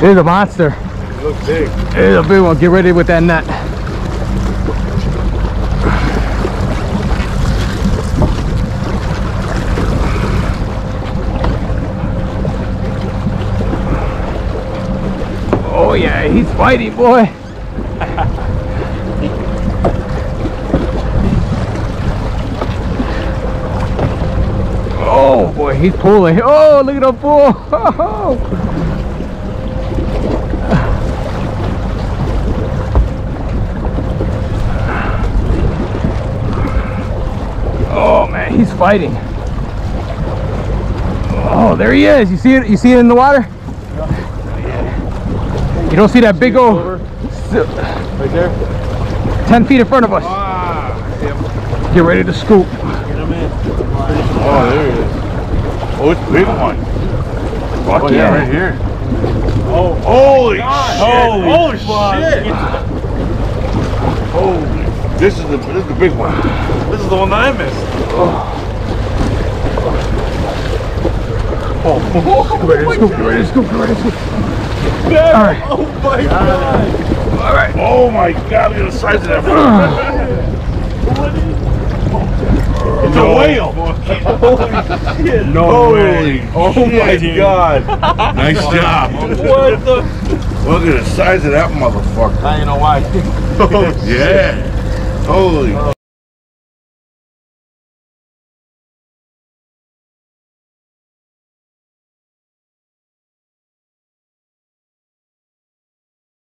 It is a monster. It looks big. It is a big one. Get ready with that net. Oh yeah, he's fighting, boy. Oh boy, he's pulling. Oh, look at him pull. Oh man, he's fighting. Oh, there he is. You see it? You see it in the water? You don't see that big old Right there? 10 feet in front of us. Ah, I see him. Get ready to scoop. Get him in. Oh, there he is. Oh, it's a big one. Fuck Oh, yeah. right here. Oh, Holy God. shit. Holy shit. Holy. This is the big one. This is the one that I missed. Get ready to scoop, get ready to scoop, get ready to scoop. All right. Oh my God. All right. Oh my God, look at the size of that one. It's a whale. Holy shit. No way. Oh my God. Nice job. What the? Look at the size of that motherfucker. Now you know why. Yeah. Holy.